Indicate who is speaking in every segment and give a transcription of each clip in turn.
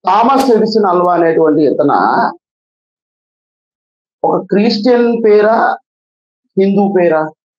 Speaker 1: Thomas Edison Alva అనేటువంటి ఇతన ఒక Christian పేరా, హిందూ పేరా,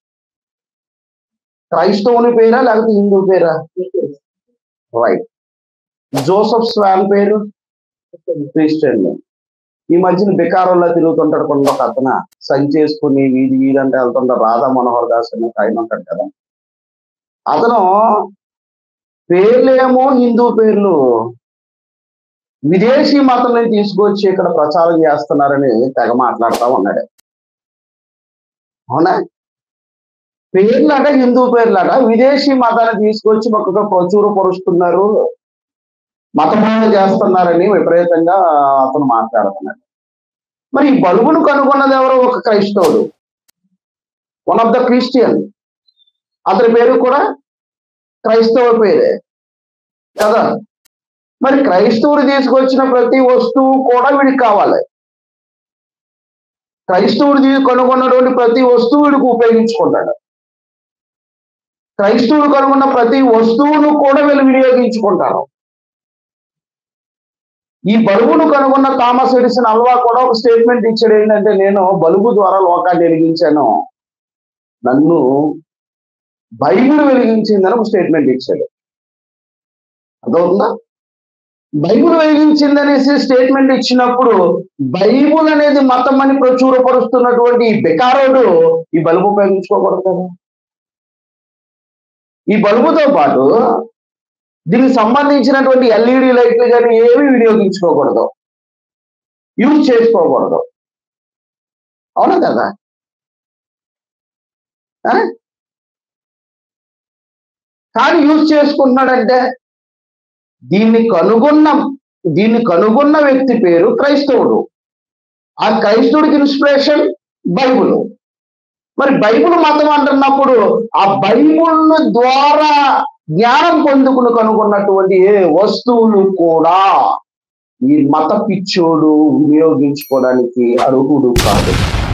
Speaker 1: క్రైస్తవుని పేరా లేకపోతే హిందూ పేరా? రైట్. జోసెఫ్ స్వాన్ పేరు క్రిస్టియన్. ఈ మధ్యన బికారోల్లో తిరుగుతుంటాడు కొంత ఒక అతను, సంచేసుకుని వీధి వీధంటే వెళ్తుంటాడు, రాధా మనోహర్ దాస్ అని ఆయన ఉంటాడు కదా, అతను పేర్లేమో హిందూ పేర్లు, విదేశీ మతం తీసుకొచ్చి ఇక్కడ ప్రచారం చేస్తున్నారని తెగ మాట్లాడుతూ ఉన్నాడు. అవునా? పేర్లట హిందూ పేర్లట, విదేశీ మతాన్ని తీసుకొచ్చి ఒక్కొక్క ప్రచురపరుస్తున్నారు, మతబోధన చేస్తున్నారని విపరీతంగా అతను మాట్లాడుతున్నాడు. మరి ఈ బల్బును కనుగొన్నది ఎవరో ఒక క్రైస్తవుడు, వన్ ఆఫ్ ద క్రిస్టియన్. అతని పేరు కూడా క్రైస్తవ పేరే కదా. మరి క్రైస్తవుడు తీసుకొచ్చిన ప్రతి వస్తువు కూడా వీడికి కావాలి. క్రైస్తవుడు కనుగొన్నటువంటి ప్రతి వస్తువు వీడికి ఉపయోగించుకుంటాడు. క్రైస్తవుడు కనుగొన్న ప్రతి వస్తువును కూడా వీళ్ళు వినియోగించుకుంటారు. ఈ బల్బును కనుగొన్న థామస్ ఎడిసన్ అల్వా కూడా ఒక స్టేట్మెంట్ ఇచ్చాడు. ఏంటంటే, నేను బల్బు ద్వారా లోకాన్ని వెలిగించాను, నన్ను బైబిల్ వెలిగించిందని ఒక స్టేట్మెంట్ ఇచ్చాడు. అదవుతుందా? బైబిల్ వెలిగించిందనేసి స్టేట్మెంట్ ఇచ్చినప్పుడు బైబిల్ అనేది మతం అని ప్రచురపరుస్తున్నటువంటి ఈ బెకారోడు ఈ బల్బు ఉపయోగించుకోకూడదు కదా. ఈ బల్బుతో పాటు దీనికి సంబంధించినటువంటి ఎల్ఈడి లైట్లు కానీ ఏమీ వినియోగించుకోకూడదు, యూజ్ చేసుకోకూడదు. అవునా కదా? కానీ యూజ్ చేసుకుంటున్నాడంటే దీన్ని కనుగొన్న వ్యక్తి పేరు క్రైస్తవుడు. ఆ క్రైస్తవుడికి ఇన్స్పిరేషన్ బైబుల్. మరి బైబుల్ మతం అంటున్నప్పుడు ఆ బైబుల్ ద్వారా జ్ఞానం పొందుకుని కనుగొన్నటువంటి ఏ వస్తువులు కూడా ఈ మత పిచ్చోడు వినియోగించుకోవడానికి అర్హుడు కాదు.